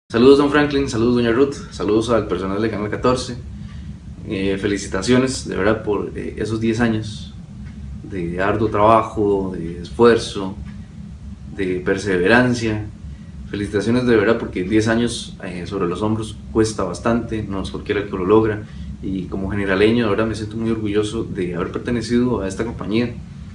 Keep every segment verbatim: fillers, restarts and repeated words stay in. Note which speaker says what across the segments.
Speaker 1: Saludos don Franklin, saludos doña Ruth, saludos al personal de Canal catorce, eh, felicitaciones de verdad por eh, esos diez años de arduo trabajo, de esfuerzo, de perseverancia. Felicitaciones de verdad porque diez años eh, sobre los hombros cuesta bastante, no es cualquiera que lo logra, y como generaleño de verdad me siento muy orgulloso de haber pertenecido a esta compañía.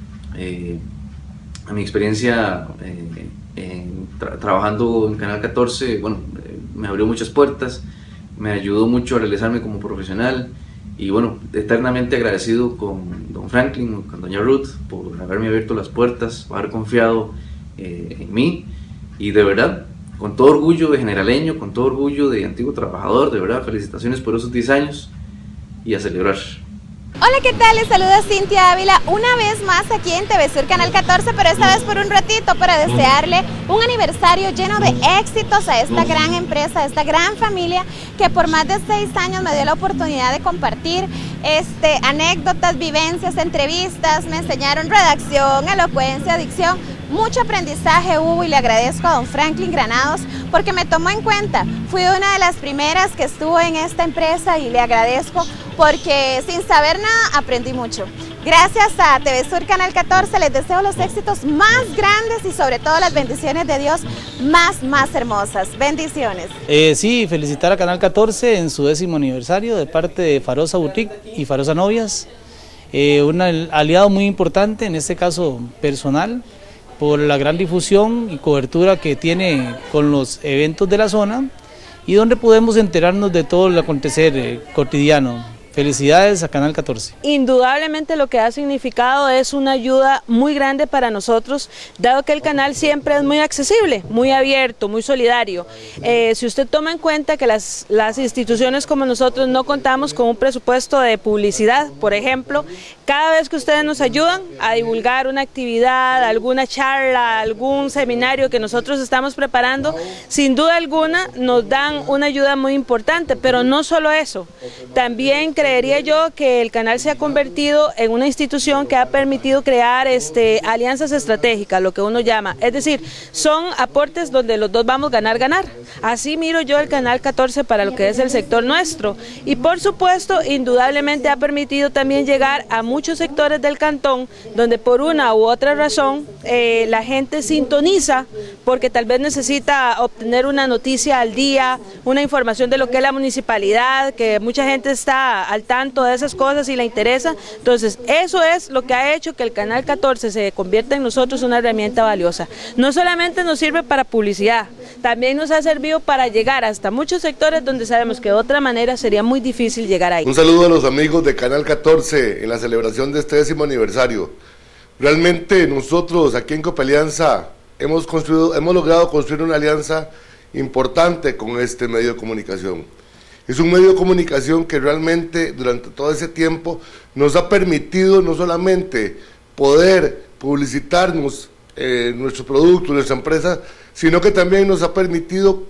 Speaker 1: Eh, a mi experiencia eh, en tra trabajando en Canal catorce, bueno, eh, me abrió muchas puertas, me ayudó mucho a realizarme como profesional, y bueno, eternamente agradecido con don Franklin, con doña Ruth, por haberme abierto las puertas, por haber confiado eh, en mí, y de verdad, con todo orgullo de generaleño, con todo orgullo de antiguo trabajador, de verdad, felicitaciones por esos diez años, y a celebrar.
Speaker 2: Hola, ¿qué tal? Les saluda Cintia Ávila una vez más aquí en T V Sur Canal catorce, pero esta vez por un ratito para desearle un aniversario lleno de éxitos a esta gran empresa, a esta gran familia que por más de seis años me dio la oportunidad de compartir este, anécdotas, vivencias, entrevistas, me enseñaron redacción, elocuencia, dicción. Mucho aprendizaje hubo y le agradezco a don Franklin Granados porque me tomó en cuenta. Fui una de las primeras que estuvo en esta empresa y le agradezco porque sin saber nada aprendí mucho. Gracias a T V Sur Canal catorce les deseo los éxitos más grandes y sobre todo las bendiciones de Dios más, más hermosas. Bendiciones.
Speaker 3: Eh, sí, felicitar a Canal catorce en su décimo aniversario de parte de Farosa Boutique y Farosa Novias. Eh, un aliado muy importante, en este caso personal, por la gran difusión y cobertura que tiene con los eventos de la zona y donde podemos enterarnos de todo el acontecer eh, cotidiano. Felicidades a Canal catorce.
Speaker 4: Indudablemente lo que ha significado es una ayuda muy grande para nosotros, dado que el canal siempre es muy accesible, muy abierto, muy solidario. Eh, si usted toma en cuenta que las, las instituciones como nosotros no contamos con un presupuesto de publicidad, por ejemplo, cada vez que ustedes nos ayudan a divulgar una actividad, alguna charla, algún seminario que nosotros estamos preparando, sin duda alguna nos dan una ayuda muy importante, pero no solo eso, también creería yo que el canal se ha convertido en una institución que ha permitido crear este, alianzas estratégicas, lo que uno llama, es decir, son aportes donde los dos vamos a ganar, ganar. Así miro yo el Canal catorce para lo que es el sector nuestro y por supuesto, indudablemente ha permitido también llegar a muchos sectores del cantón donde por una u otra razón eh, la gente sintoniza porque tal vez necesita obtener una noticia al día, una información de lo que es la municipalidad, que mucha gente está al tanto de esas cosas y le interesa. Entonces eso es lo que ha hecho que el Canal catorce se convierta en nosotros una herramienta valiosa. No solamente nos sirve para publicidad, también nos ha servido para llegar hasta muchos sectores donde sabemos que de otra manera sería muy difícil llegar ahí.
Speaker 5: Un saludo a los amigos de Canal catorce en la celebración de este décimo aniversario. Realmente nosotros aquí en Copalianza hemos, construido, hemos logrado construir una alianza importante con este medio de comunicación. Es un medio de comunicación que realmente durante todo ese tiempo nos ha permitido no solamente poder publicitarnos eh, nuestro producto, nuestra empresa, sino que también nos ha permitido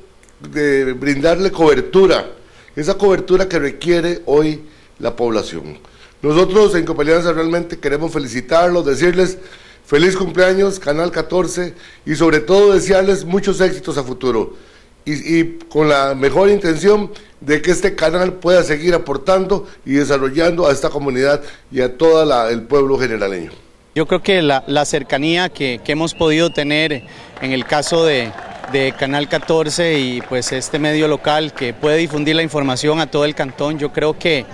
Speaker 5: de brindarle cobertura, esa cobertura que requiere hoy la población. Nosotros en Copalianza realmente queremos felicitarlos, decirles feliz cumpleaños Canal catorce y sobre todo desearles muchos éxitos a futuro. Y, y con la mejor intención de que este canal pueda seguir aportando y desarrollando a esta comunidad y a todo el pueblo generaleño.
Speaker 6: Yo creo que la, la cercanía que, que hemos podido tener en el caso de, de Canal catorce y pues este medio local que puede difundir la información a todo el cantón, yo creo que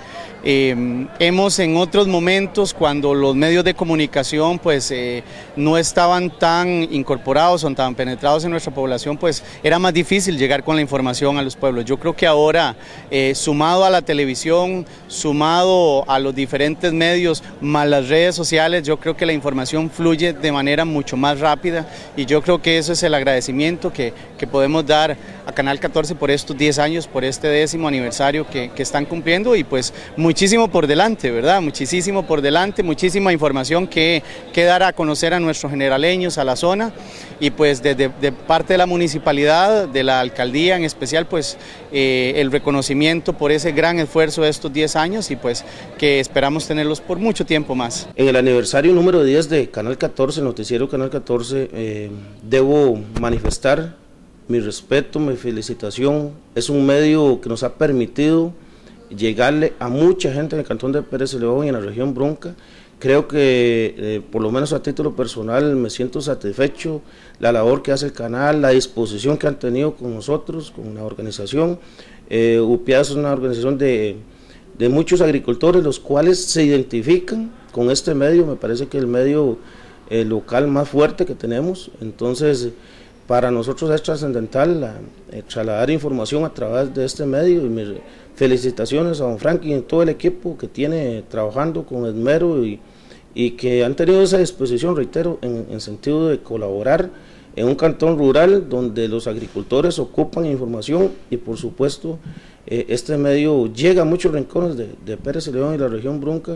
Speaker 6: Eh, hemos en otros momentos cuando los medios de comunicación pues eh, no estaban tan incorporados o tan penetrados en nuestra población, pues era más difícil llegar con la información a los pueblos. Yo creo que ahora eh, sumado a la televisión, sumado a los diferentes medios, más las redes sociales, yo creo que la información fluye de manera mucho más rápida y yo creo que eso es el agradecimiento que, que podemos dar a Canal catorce por estos diez años, por este décimo aniversario que, que están cumpliendo y pues muchísimo por delante, ¿verdad? Muchísimo por delante, muchísima información que, que dar a conocer a nuestros generaleños, a la zona y pues desde de parte de la municipalidad, de la alcaldía en especial, pues eh, el reconocimiento por ese gran esfuerzo de estos diez años y pues que esperamos tenerlos por mucho tiempo más.
Speaker 7: En el aniversario número diez de Canal catorce, el noticiero Canal catorce, eh, debo manifestar mi respeto, mi felicitación. Es un medio que nos ha permitido llegarle a mucha gente en el cantón de Pérez Celedón y en la región Brunca. Creo que, eh, por lo menos a título personal, me siento satisfecho, la labor que hace el canal, la disposición que han tenido con nosotros, con la organización. Eh, UPIA es una organización de, de muchos agricultores, los cuales se identifican con este medio. Me parece que es el medio eh, local más fuerte que tenemos, entonces para nosotros es trascendental eh, trasladar información a través de este medio, y mis felicitaciones a don Franklin y a todo el equipo que tiene trabajando con esmero y, y que han tenido esa disposición, reitero, en, en sentido de colaborar en un cantón rural donde los agricultores ocupan información, y por supuesto eh, este medio llega a muchos rincones de, de Pérez Celedón y la región Brunca,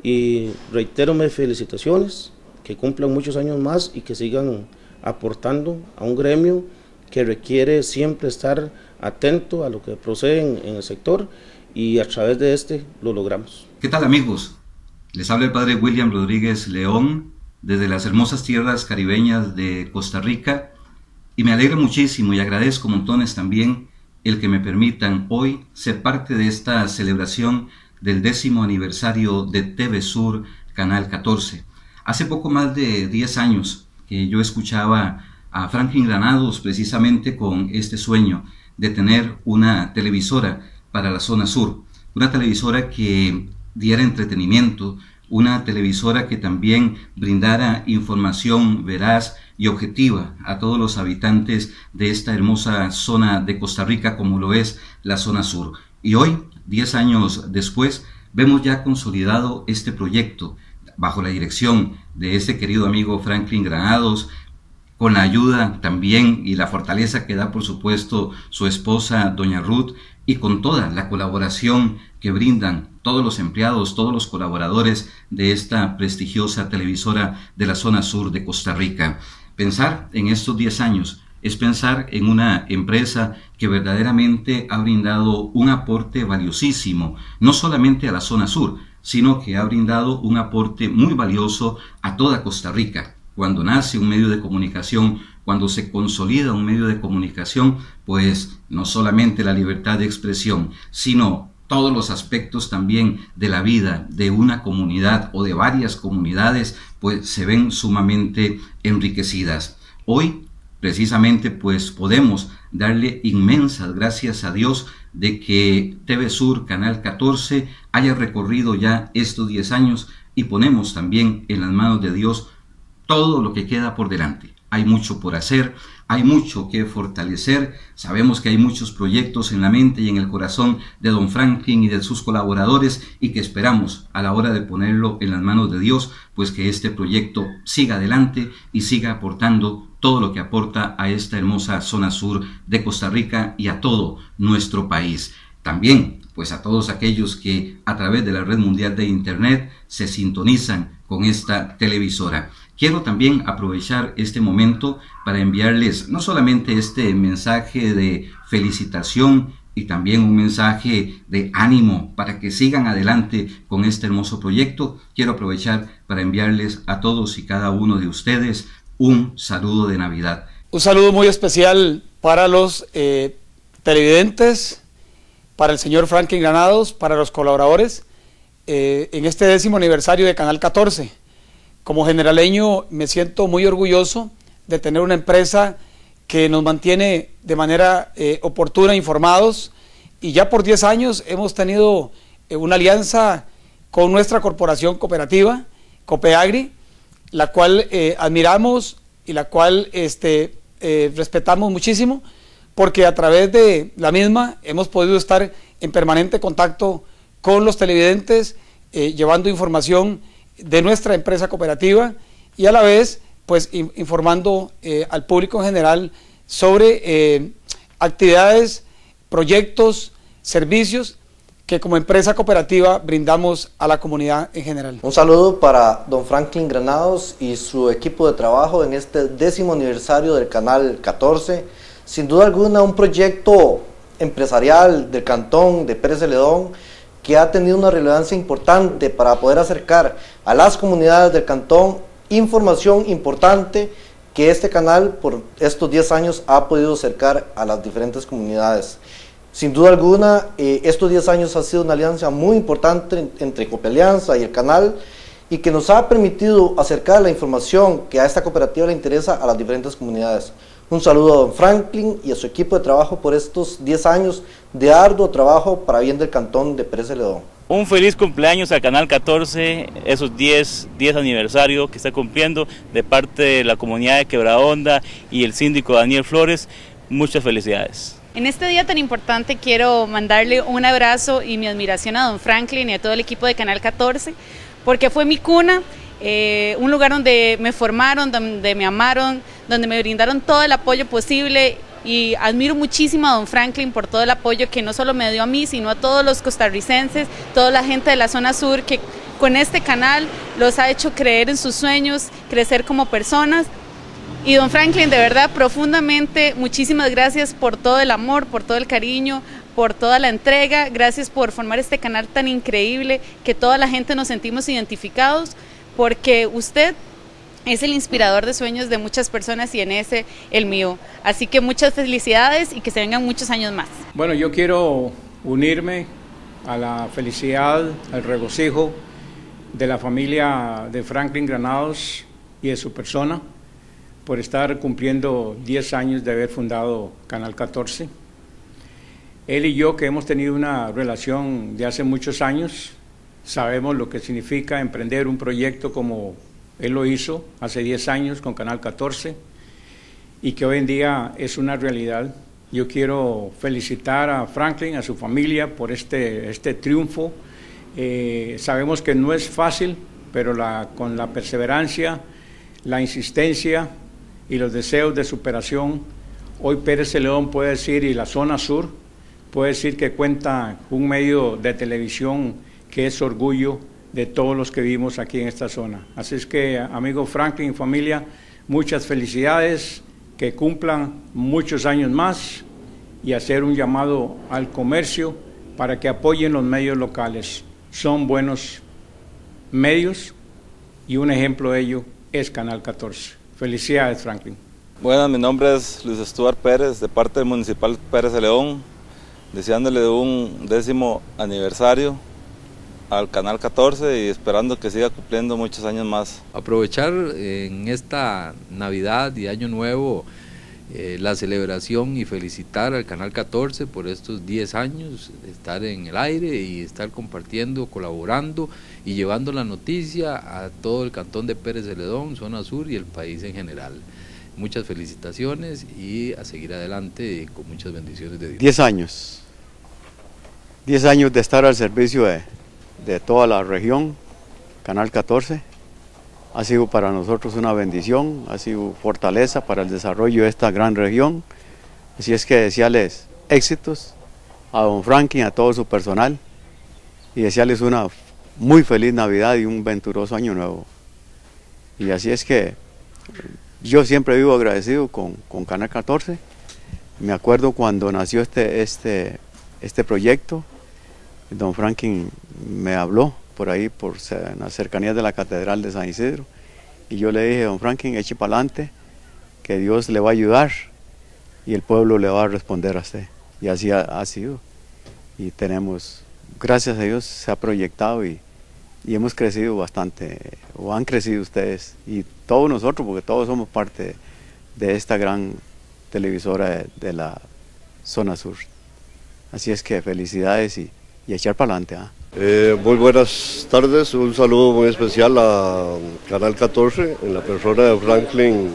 Speaker 7: y reitero mis felicitaciones, que cumplan muchos años más y que sigan aportando a un gremio que requiere siempre estar atento a lo que procede en, en el sector, y a través de este lo logramos.
Speaker 8: ¿Qué tal, amigos? Les habla el padre William Rodríguez León desde las hermosas tierras caribeñas de Costa Rica, y me alegra muchísimo y agradezco montones también el que me permitan hoy ser parte de esta celebración del décimo aniversario de T V Sur Canal catorce. Hace poco más de diez años que yo escuchaba a Franklin Granados precisamente con este sueño de tener una televisora para la zona sur, una televisora que diera entretenimiento, una televisora que también brindara información veraz y objetiva a todos los habitantes de esta hermosa zona de Costa Rica como lo es la zona sur. Y hoy, diez años después, vemos ya consolidado este proyecto bajo la dirección de este querido amigo Franklin Granados, con la ayuda también y la fortaleza que da por supuesto su esposa doña Ruth, y con toda la colaboración que brindan todos los empleados, todos los colaboradores de esta prestigiosa televisora de la zona sur de Costa Rica. Pensar en estos diez años es pensar en una empresa que verdaderamente ha brindado un aporte valiosísimo, no solamente a la zona sur, sino que ha brindado un aporte muy valioso a toda Costa Rica. Cuando nace un medio de comunicación, cuando se consolida un medio de comunicación, pues no solamente la libertad de expresión, sino todos los aspectos también de la vida de una comunidad o de varias comunidades, pues se ven sumamente enriquecidas. Hoy, precisamente, pues podemos darle inmensas gracias a Dios de que T V Sur Canal catorce haya recorrido ya estos diez años, y ponemos también en las manos de Dios todo lo que queda por delante. Hay mucho por hacer, hay mucho que fortalecer. Sabemos que hay muchos proyectos en la mente y en el corazón de don Franklin y de sus colaboradores, y que esperamos a la hora de ponerlo en las manos de Dios, pues que este proyecto siga adelante y siga aportando todo lo que aporta a esta hermosa zona sur de Costa Rica y a todo nuestro país. También, pues a todos aquellos que a través de la red mundial de internet se sintonizan con esta televisora. Quiero también aprovechar este momento para enviarles no solamente este mensaje de felicitación y también un mensaje de ánimo para que sigan adelante con este hermoso proyecto. Quiero aprovechar para enviarles a todos y cada uno de ustedes un saludo de Navidad.
Speaker 3: Un saludo muy especial para los eh, televidentes, para el señor Franklin Granados, para los colaboradores, eh, en este décimo aniversario de Canal catorce. Como generaleño me siento muy orgulloso de tener una empresa que nos mantiene de manera eh, oportuna informados, y ya por diez años hemos tenido eh, una alianza con nuestra corporación cooperativa, Copeagri, la cual eh, admiramos y la cual este, eh, respetamos muchísimo, porque a través de la misma hemos podido estar en permanente contacto con los televidentes, eh, llevando información de nuestra empresa cooperativa, y a la vez pues in, informando eh, al público en general sobre eh, actividades, proyectos, servicios que como empresa cooperativa brindamos a la comunidad en general.
Speaker 9: Un saludo para don Franklin Granados y su equipo de trabajo en este décimo aniversario del Canal catorce. Sin duda alguna un proyecto empresarial del cantón de Pérez Celedón que ha tenido una relevancia importante para poder acercar a las comunidades del cantón información importante que este canal por estos diez años ha podido acercar a las diferentes comunidades. Sin duda alguna, eh, estos diez años ha sido una alianza muy importante entre Copelianza y el canal, y que nos ha permitido acercar la información que a esta cooperativa le interesa a las diferentes comunidades. Un saludo a don Franklin y a su equipo de trabajo por estos diez años de arduo trabajo para bien del cantón de Pérez Celedón.
Speaker 10: Un feliz cumpleaños al Canal catorce, esos diez aniversario que está cumpliendo de parte de la comunidad de Quebradonda y el síndico Daniel Flores. Muchas felicidades.
Speaker 11: En este día tan importante quiero mandarle un abrazo y mi admiración a don Franklin y a todo el equipo de Canal catorce, porque fue mi cuna, eh, un lugar donde me formaron, donde me amaron, donde me brindaron todo el apoyo posible, y admiro muchísimo a don Franklin por todo el apoyo que no solo me dio a mí, sino a todos los costarricenses, toda la gente de la zona sur que con este canal los ha hecho creer en sus sueños, crecer como personas. Y don Franklin, de verdad, profundamente, muchísimas gracias por todo el amor, por todo el cariño, por toda la entrega, gracias por formar este canal tan increíble, que toda la gente nos sentimos identificados, porque usted es el inspirador de sueños de muchas personas y en ese el mío. Así que muchas felicidades y que se vengan muchos años más.
Speaker 12: Bueno, yo quiero unirme a la felicidad, al regocijo de la familia de Franklin Granados y de su persona, por estar cumpliendo diez años de haber fundado Canal catorce. Él y yo, que hemos tenido una relación de hace muchos años, sabemos lo que significa emprender un proyecto como él lo hizo hace diez años con Canal catorce y que hoy en día es una realidad. Yo quiero felicitar a Franklin, a su familia, por este, este triunfo. Eh, sabemos que no es fácil, pero la, con la perseverancia, la insistencia y los deseos de superación, hoy Pérez Celedón puede decir, y la zona sur, puede decir que cuenta un medio de televisión que es orgullo de todos los que vivimos aquí en esta zona. Así es que, amigo Franklin y familia, muchas felicidades, que cumplan muchos años más, y hacer un llamado al comercio para que apoyen los medios locales. Son buenos medios y un ejemplo de ello es Canal catorce. Felicidades, Franklin.
Speaker 13: Bueno, mi nombre es Luis Stuart Pérez, de parte del Municipal Pérez Celedón, deseándole un décimo aniversario al Canal catorce y esperando que siga cumpliendo muchos años más.
Speaker 14: Aprovechar en esta Navidad y Año Nuevo eh, la celebración y felicitar al Canal catorce por estos diez años, estar en el aire y estar compartiendo, colaborando y llevando la noticia a todo el cantón de Pérez Celedón, zona sur y el país en general. Muchas felicitaciones y a seguir adelante con muchas bendiciones de Dios.
Speaker 15: Diez años, diez años de estar al servicio de, de toda la región. Canal catorce ha sido para nosotros una bendición, ha sido fortaleza para el desarrollo de esta gran región. Así es que desearles éxitos a don Franklin, a todo su personal, y desearles una muy feliz Navidad y un venturoso Año Nuevo. Y así es que yo siempre vivo agradecido con, con Canal catorce. Me acuerdo cuando nació este, este, este proyecto, don Franklin me habló por ahí, por en las cercanías de la Catedral de San Isidro, y yo le dije, don Franklin, eche para adelante, que Dios le va a ayudar y el pueblo le va a responder a usted. Y así ha, ha sido. Y tenemos, gracias a Dios, se ha proyectado y, y hemos crecido bastante, o han crecido ustedes, y todos nosotros, porque todos somos parte de esta gran televisora de, de la zona sur. Así es que felicidades y, y echar para adelante. ¿eh?
Speaker 16: Eh, muy buenas tardes, un saludo muy especial a Canal catorce, en la persona de Franklin,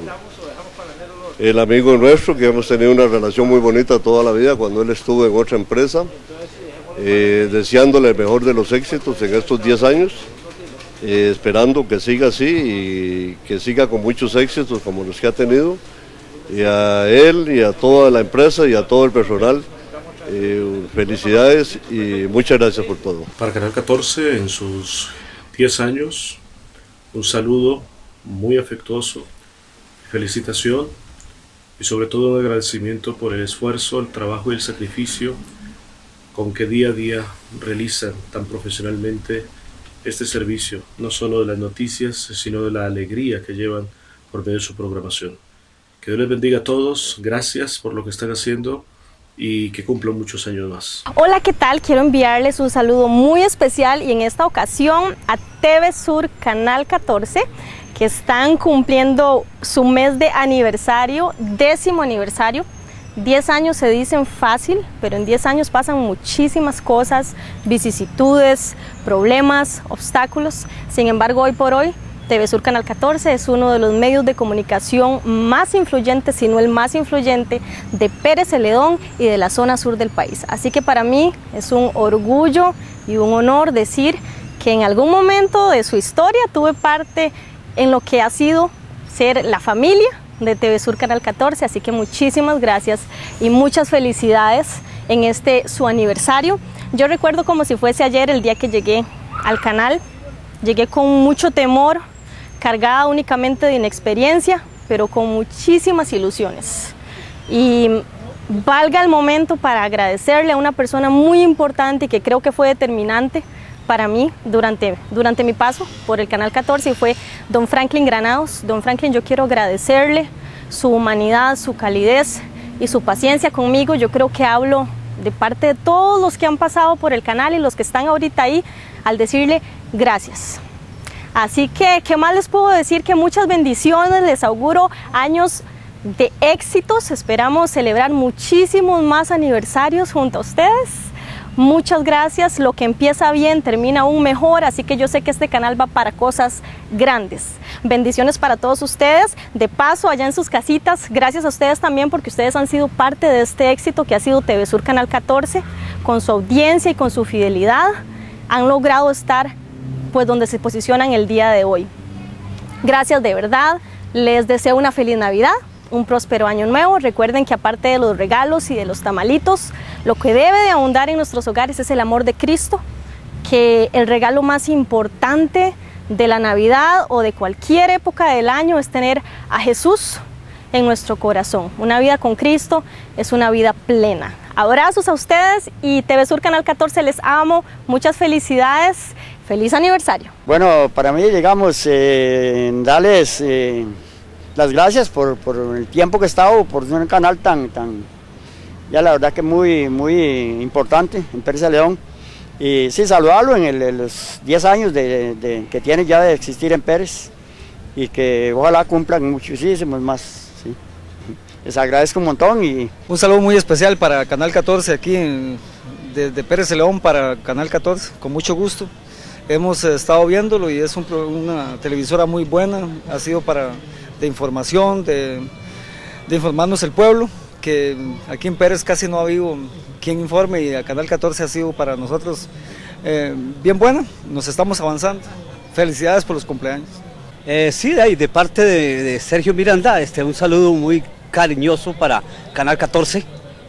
Speaker 16: el amigo nuestro, que hemos tenido una relación muy bonita toda la vida cuando él estuvo en otra empresa, eh, deseándole el mejor de los éxitos en estos diez años, eh, esperando que siga así y que siga con muchos éxitos como los que ha tenido, y a él y a toda la empresa y a todo el personal. Eh, felicidades y muchas gracias por todo.
Speaker 17: Para Canal catorce, en sus diez años, un saludo muy afectuoso, felicitación y sobre todo un agradecimiento por el esfuerzo, el trabajo y el sacrificio con que día a día realizan tan profesionalmente este servicio, no solo de las noticias, sino de la alegría que llevan por medio de su programación. Que Dios les bendiga a todos, gracias por lo que están haciendo y que cumplan muchos años más.
Speaker 18: Hola, ¿qué tal? Quiero enviarles un saludo muy especial y en esta ocasión a T V Sur Canal catorce, que están cumpliendo su mes de aniversario, décimo aniversario. diez años se dicen fácil, pero en diez años pasan muchísimas cosas, vicisitudes, problemas, obstáculos. Sin embargo, hoy por hoy, T V Sur Canal catorce es uno de los medios de comunicación más influyentes, si no el más influyente, de Pérez Celedón y de la zona sur del país. Así que para mí es un orgullo y un honor decir que en algún momento de su historia tuve parte en lo que ha sido ser la familia de T V Sur Canal catorce, así que muchísimas gracias y muchas felicidades en este su aniversario. Yo recuerdo como si fuese ayer el día que llegué al canal, llegué con mucho temor, cargada únicamente de inexperiencia, pero con muchísimas ilusiones. Y valga el momento para agradecerle a una persona muy importante que creo que fue determinante para mí durante, durante mi paso por el Canal catorce, y fue don Franklin Granados. Don Franklin, yo quiero agradecerle su humanidad, su calidez y su paciencia conmigo. Yo creo que hablo de parte de todos los que han pasado por el canal y los que están ahorita ahí al decirle gracias. Así que, ¿qué más les puedo decir? Que muchas bendiciones, les auguro años de éxitos, esperamos celebrar muchísimos más aniversarios junto a ustedes. Muchas gracias, lo que empieza bien termina aún mejor, así que yo sé que este canal va para cosas grandes. Bendiciones para todos ustedes, de paso allá en sus casitas, gracias a ustedes también porque ustedes han sido parte de este éxito que ha sido T V Sur Canal catorce, con su audiencia y con su fidelidad, han logrado estar pues donde se posicionan el día de hoy. Gracias de verdad, les deseo una feliz Navidad, un próspero año nuevo. Recuerden que aparte de los regalos y de los tamalitos, lo que debe de abundar en nuestros hogares es el amor de Cristo, que el regalo más importante de la Navidad o de cualquier época del año es tener a Jesús en nuestro corazón. Una vida con Cristo es una vida plena. Abrazos a ustedes y T V Sur Canal catorce, les amo, muchas felicidades, feliz aniversario.
Speaker 19: Bueno, para mí llegamos eh, en darles eh, las gracias por, por el tiempo que he estado, por un canal tan, tan, ya la verdad que muy, muy importante en Pérez Celedón. Y sí, saludarlo en, el, en los diez años de, de, que tiene ya de existir en Pérez y que ojalá cumplan muchísimos más. ¿Sí? Les agradezco un montón. Y
Speaker 3: un saludo muy especial para Canal catorce aquí en, desde Pérez Celedón para Canal catorce, con mucho gusto. Hemos estado viéndolo y es un, una televisora muy buena, ha sido para de información, de, de informarnos el pueblo, que aquí en Pérez casi no ha habido quien informe y a Canal catorce ha sido para nosotros eh, bien buena, nos estamos avanzando. Felicidades por los cumpleaños.
Speaker 20: Eh, sí, de, de parte de, de Sergio Miranda, este, un saludo muy cariñoso para Canal catorce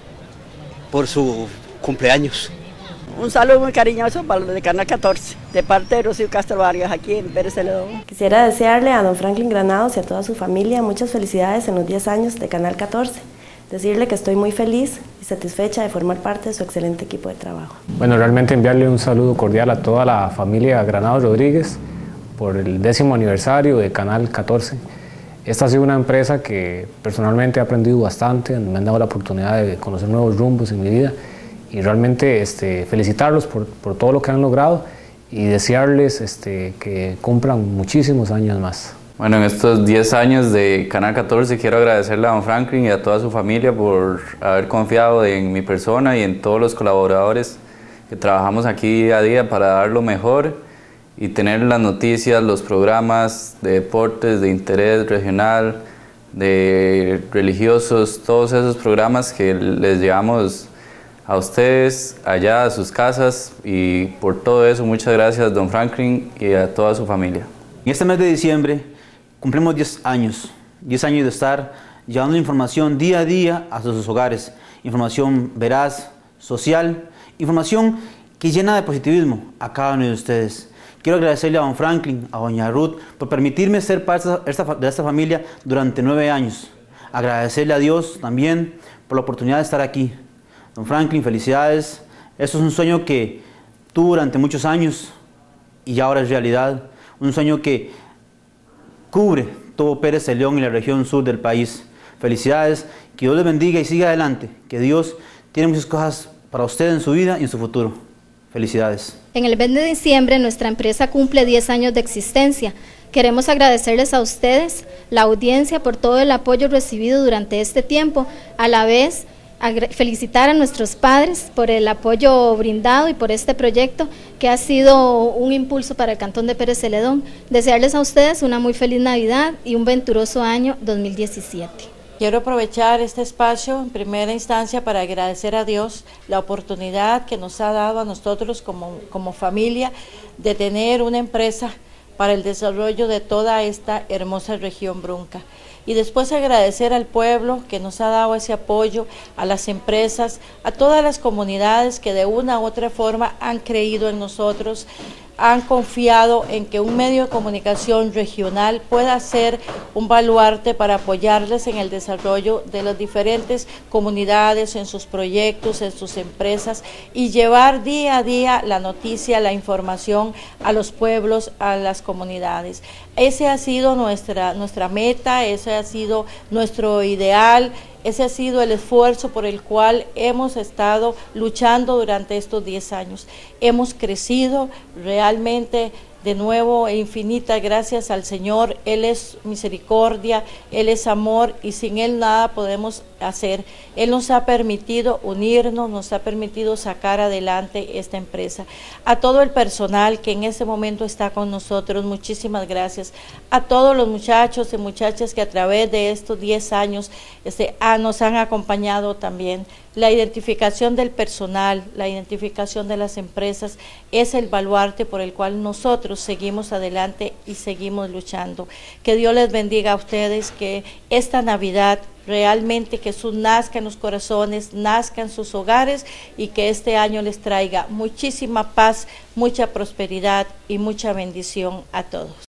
Speaker 20: por su cumpleaños.
Speaker 21: Un saludo muy cariñoso para los de Canal catorce, de parte de Rocío Castro Vargas, aquí en Pérez Celedón.
Speaker 22: Quisiera desearle a don Franklin Granados y a toda su familia muchas felicidades en los diez años de Canal catorce. Decirle que estoy muy feliz y satisfecha de formar parte de su excelente equipo de trabajo.
Speaker 23: Bueno, realmente enviarle un saludo cordial a toda la familia Granados Rodríguez por el décimo aniversario de Canal catorce. Esta ha sido una empresa que personalmente he aprendido bastante, me han dado la oportunidad de conocer nuevos rumbos en mi vida. Y realmente este, felicitarlos por, por todo lo que han logrado y desearles este, que cumplan muchísimos años más.
Speaker 24: Bueno, en estos diez años de Canal catorce quiero agradecerle a don Franklin y a toda su familia por haber confiado en mi persona y en todos los colaboradores que trabajamos aquí día a día para dar lo mejor y tener las noticias, los programas de deportes, de interés regional, de religiosos, todos esos programas que les llevamos a ustedes, allá a sus casas, y por todo eso muchas gracias don Franklin y a toda su familia.
Speaker 25: En este mes de diciembre cumplimos diez años, diez años de estar llevando información día a día a sus hogares, información veraz, social, información que llena de positivismo a cada uno de ustedes. Quiero agradecerle a don Franklin, a doña Ruth, por permitirme ser parte de esta, de esta familia durante nueve años. Agradecerle a Dios también por la oportunidad de estar aquí. Don Franklin, felicidades. Esto es un sueño que tuvo durante muchos años y ahora es realidad. Un sueño que cubre todo Pérez Celedón y la región sur del país. Felicidades, que Dios les bendiga y siga adelante, que Dios tiene muchas cosas para usted en su vida y en su futuro. Felicidades.
Speaker 1: En el mes de diciembre nuestra empresa cumple diez años de existencia. Queremos agradecerles a ustedes, la audiencia, por todo el apoyo recibido durante este tiempo. A la vez, felicitar a nuestros padres por el apoyo brindado y por este proyecto que ha sido un impulso para el Cantón de Pérez Celedón. Desearles a ustedes una muy feliz Navidad y un venturoso año dos mil diecisiete.
Speaker 2: Quiero aprovechar este espacio en primera instancia para agradecer a Dios la oportunidad que nos ha dado a nosotros como, como familia de tener una empresa para el desarrollo de toda esta hermosa región Brunca. Y después agradecer al pueblo que nos ha dado ese apoyo, a las empresas, a todas las comunidades que de una u otra forma han creído en nosotros, han confiado en que un medio de comunicación regional pueda ser un baluarte para apoyarles en el desarrollo de las diferentes comunidades, en sus proyectos, en sus empresas, y llevar día a día la noticia, la información a los pueblos, a las comunidades. Ese ha sido nuestra, nuestra meta, ese ha sido nuestro ideal. Ese ha sido el esfuerzo por el cual hemos estado luchando durante estos diez años. Hemos crecido realmente, de nuevo, e infinitas gracias al Señor. Él es misericordia, Él es amor y sin Él nada podemos hacer. Él nos ha permitido unirnos, nos ha permitido sacar adelante esta empresa. A todo el personal que en este momento está con nosotros, muchísimas gracias. A todos los muchachos y muchachas que a través de estos diez años este, a, nos han acompañado también. La identificación del personal, la identificación de las empresas es el baluarte por el cual nosotros seguimos adelante y seguimos luchando. Que Dios les bendiga a ustedes, que esta Navidad realmente Jesús nazca en los corazones, nazca en sus hogares y que este año les traiga muchísima paz, mucha prosperidad y mucha bendición a todos.